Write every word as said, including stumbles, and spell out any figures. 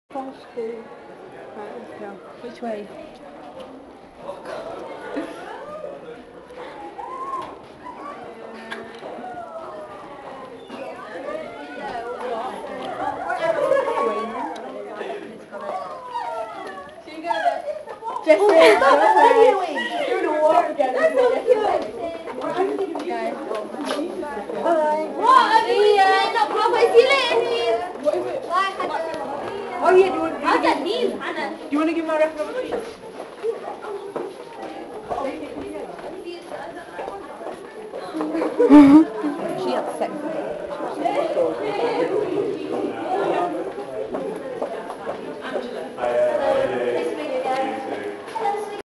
From school. Right, let's go. Which way? Just say, what are you doing? You're gonna walk again. That's so cute. Guys. Bye. What? See ya. Not probably. See you later. What is it? Bye, Hannah. Oh yeah, do you want, do you I'll want to get these, Hannah. do you want to give my reference? Oh.